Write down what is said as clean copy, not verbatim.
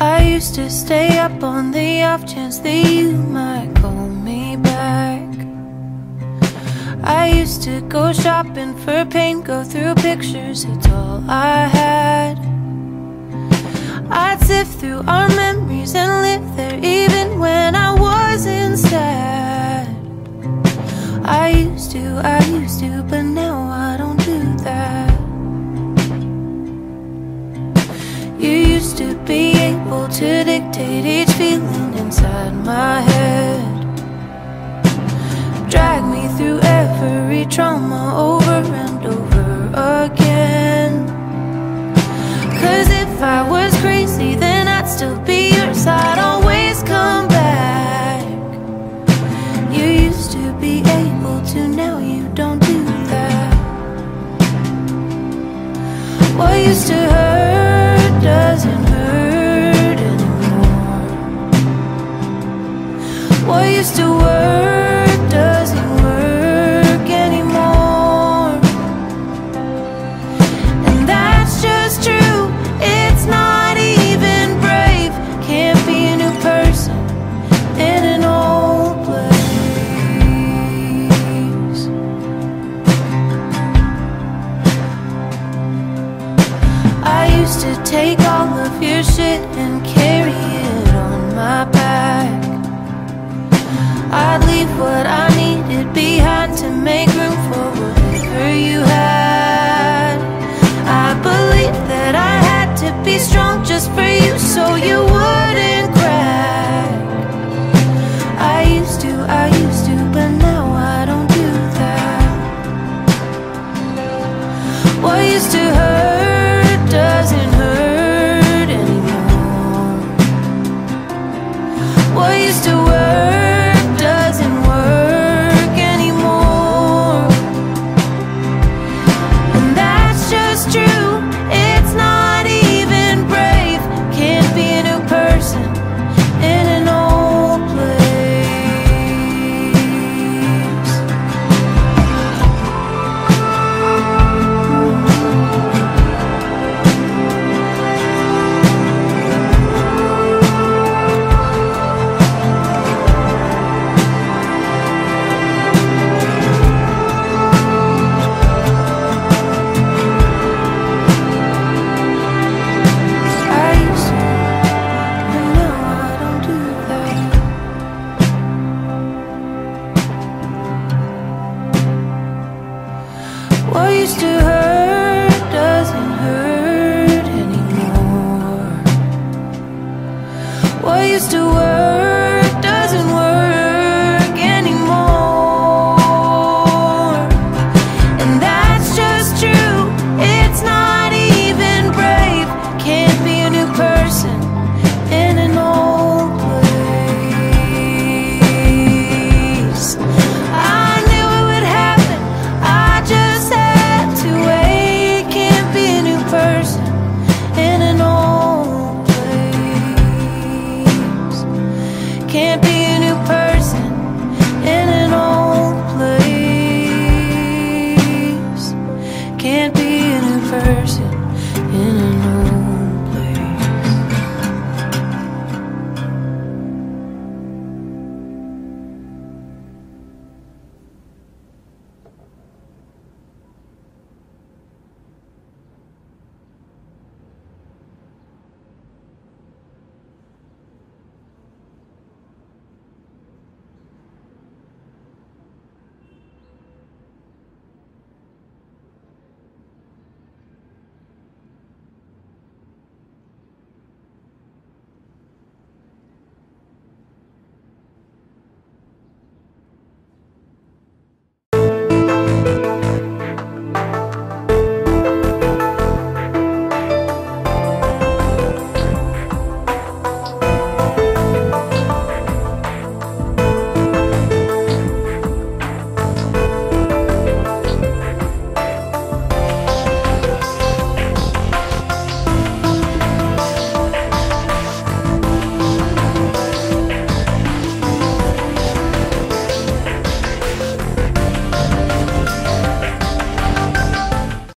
I used to stay up on the off chance that you might call me back. I used to go shopping for paint, go through pictures, it's all I had. I'd sift through our memories and live there even when I wasn't sad. I used to, but now I don't do that. You used to be able to dictate each feeling inside my head, drag me through every trauma over and over again. 'Cause if I was crazy, then I'd still be yours, I'd always come back. You used to be able to, now you don't do that. What used to hurt doesn't hurt anymore. What used to work doesn't work anymore. And that's just true, it's not even brave. Can't be a new person in an old place. I used to take all of your shit and carry it on my back. I'd leave what I needed behind to make room for whatever you had. I believed that I had to be strong just for you, so you wouldn't crack. I used to, but now I don't do that. What used to hurt doesn't hurt anymore. What used to work doesn't work anymore. And that's just true, it's not even brave. Can't be a new person in an old place. I used to, but now I don't do that. What used to hurt doesn't hurt anymore. What used to work doesn't work anymore. And that's just true, it's not even brave. Can't be a new person in an old place. I knew it would happen, I just had to wait. Can't be a new person in an old place. Can't be a new person in an old place. Can't be